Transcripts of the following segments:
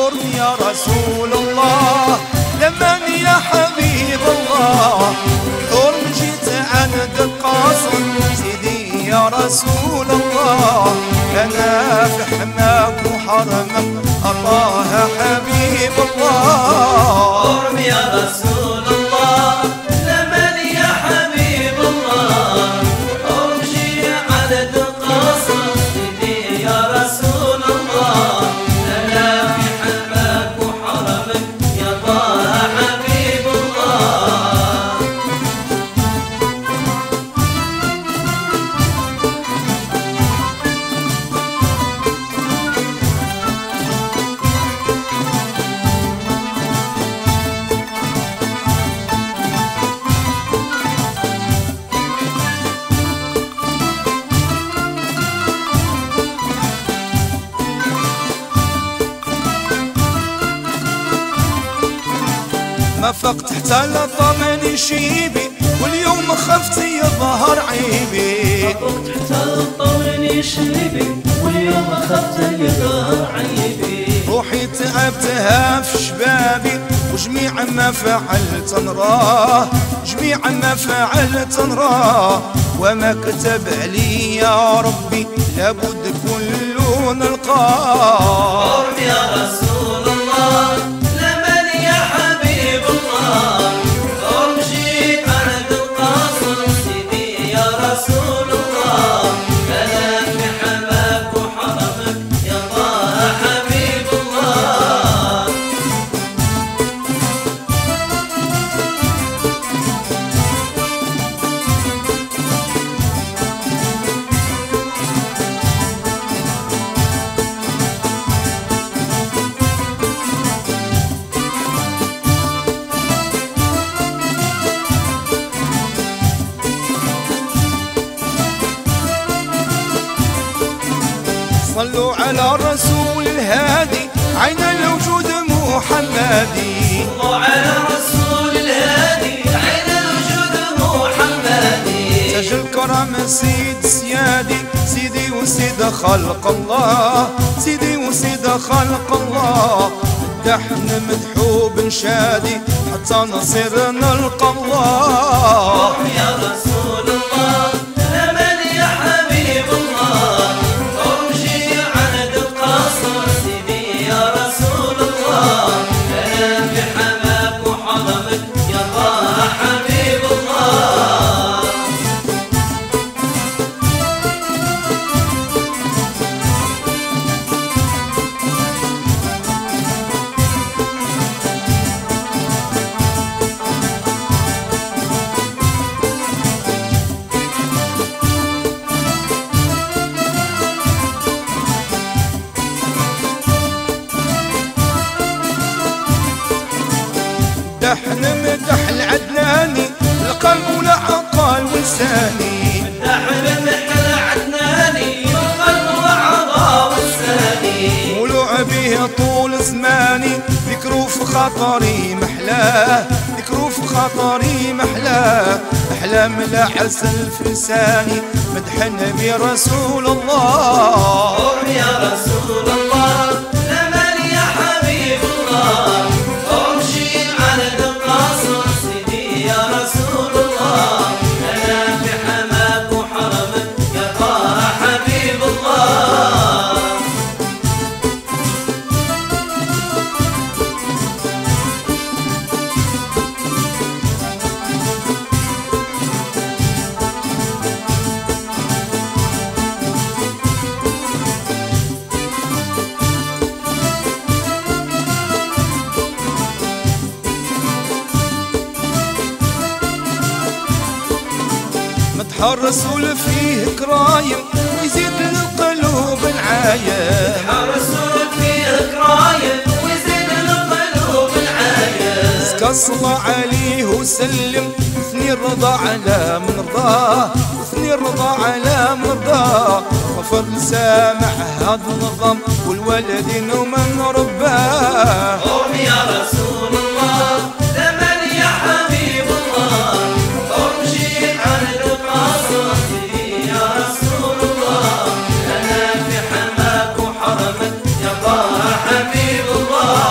احضرني يا رسول الله، لمن يا حبيب الله، احضرني جيت عند القصر سيدي يا رسول الله، انا في حماك وحرمك الله حبيب الله. احضرني يا رسول الله، لمن يا حبيب الله، احضرني عند القصر سيدي يا رسول الله، انا في حماك وحرمك يا طه حبيب الله. ما فقت حتى لطمني شيبي، واليوم خفت يظهر عيبي. ما فقت حتى لطمني شيبي، واليوم خفت يظهر عيبي. روحي تعبتها في شبابي، وجميع ما فعلت نراه، جميع ما فعلت نراه، وما كتب علي يا ربي لابد كل نلقاه. احضرني يا رسول الله، لمن يا حبيب الله، احضرني عند القصر سيدي يا رسول الله، انا في حماك وحرمك يا طه حبيب الله. صلوا على الرسول الهادي عين الوجود محمدي. صلوا على الرسول الهادي عين الوجود محمدي. تاج الكرم سيد سيادي، سيدي وسيد خلق الله، سيدي وسيد خلق الله، دحن مدحوب شادي حتى نصير نلقى الله. يا رسول الله، لمن يا حبيب الله، احضرني عند القصر سيدي يا رسول الله، انا في حماك وحرمك يا طه حبيب الله. دحن مدح العدناني القلب والعقل ولساني، دحن مدح العدناني القلب والعضا والساني، ولوع به طول زماني ذكروا في خاطري محلاه، ذكروا في خاطري محلاه، احلى من العسل في لساني مدح النبي رسول الله. احضرني يا رسول الله، لمن يا حبيب الله، احضرني عند القصر سيدي يا رسول الله، انا في حماك وحرمك يا طه حبيب الله. مدح الرسول فيه كرايم ويزيد القلوب العايم، الرسول فيه كرايم ويزيد القلوب العايم، زكى الصلاة عليه وسلم، وثني الرضا على من رضاه، وثني الرضا على من رضاه، غفر لسامح هذا النظام والوالدين ومن رباه. يا رسول الله، لمن يا حبيب الله، احضرني عند القصر سيدي يا رسول الله، انا في حماك وحرمك يا طه حبيب الله.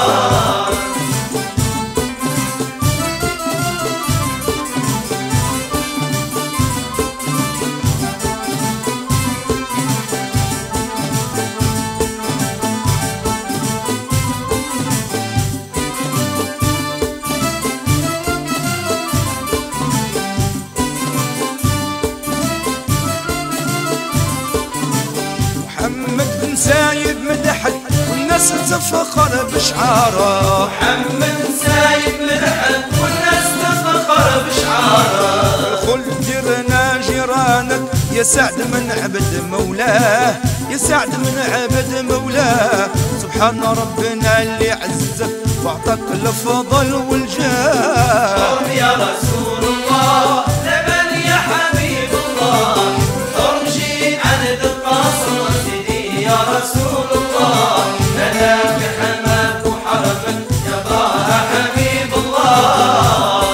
تفخر بشعاره، محمد سايب مرحب والناس تفخر بشعاره. الخل جرنا جيرانك يا سعد من عبد مولاه، يا سعد من عبد مولاه. سبحان ربنا اللي عزك واعطاك الفضل والجاه. يا رسول الله لمن يا حبيب الله، ارجي عن القصر سيدي يا رسول الله. انا في حماك وحرمك يا طه حبيب الله.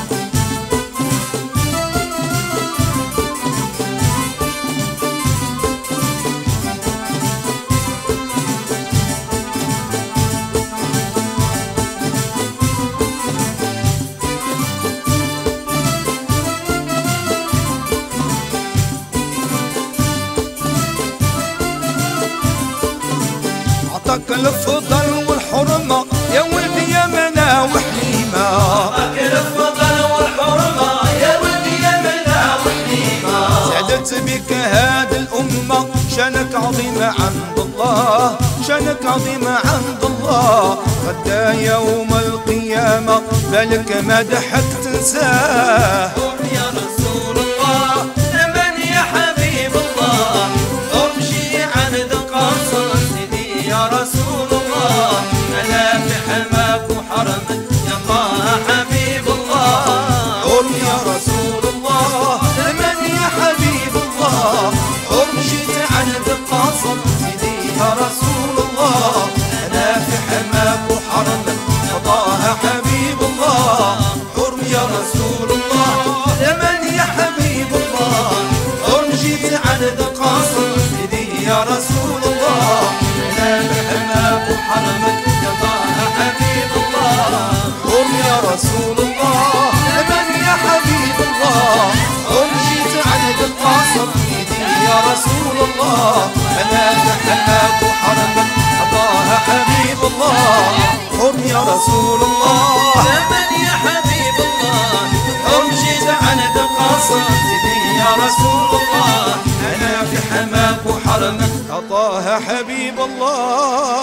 اعطاك الفضل والحرمه يا ولدي يا منى وحليمه، اعطاك الفضل والحرمه يا ولدي يا منى وحليمه. سعدت بك هذه الامه شانك عظيم عند الله، شانك عظيم عند الله. غدا يوم القيامه بالك مدحك تنساه. يا رسول الله لمن يا حبيب الله، امشي عن القصر سيدي يا رسول الله. انا في حماك وحرمك يا طه حبيب الله. قل يا رسول الله لمن يا حبيب الله، امشيت عن القصر سيدي يا رسول الله. انا في حماك وحرمك يا طه حبيب الله. حرم يا رسول الله لمن يا حبيب الله، امشيت عن القصر سيدي يا رسول الله. انا في حماك وحرمك يا طه حبيب الله. حرم يا رسول الله لمن يا حبيب الله، امشيت عن القصر سيدي يا رسول الله. انا بحماك وحرمك طه حبيب الله. حرم يا رسول الله لمن يا حبيب الله، امشيت عن القصر سيدي يا رسول الله. انا في حماك وحرمك طه حبيب الله.